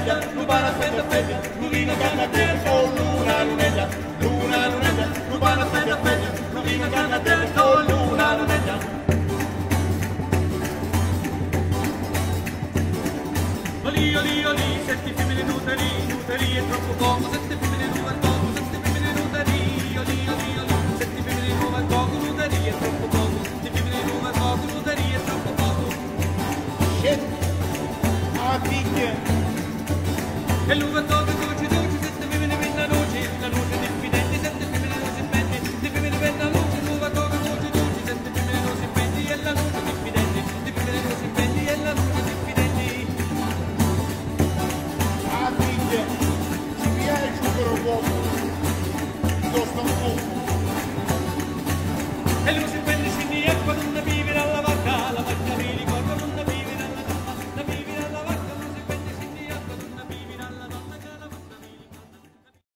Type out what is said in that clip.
lunella, lupana aspetta fede, luvina canna del, oh luna lunella, lupana aspetta fede, luvina canna del, oh luna lunella. Oli, sette femmine nuteri è troppo poco, sette femmine nuove al poco, sette femmine nuteri, oli, sette femmine nuove al poco, nuteri è troppo poco, sette femmine nuove al poco, nuteri è troppo poco. Shit, a figlia. E l'uva toga dolce, sette femmine per la noce diffidente, sette femmine non si pente, sette femmine per la luce, l'uva toga dolce, sette femmine non si pente, e la luce diffidente, sette femmine non si pente, e la luce diffidente. Ci piace il succo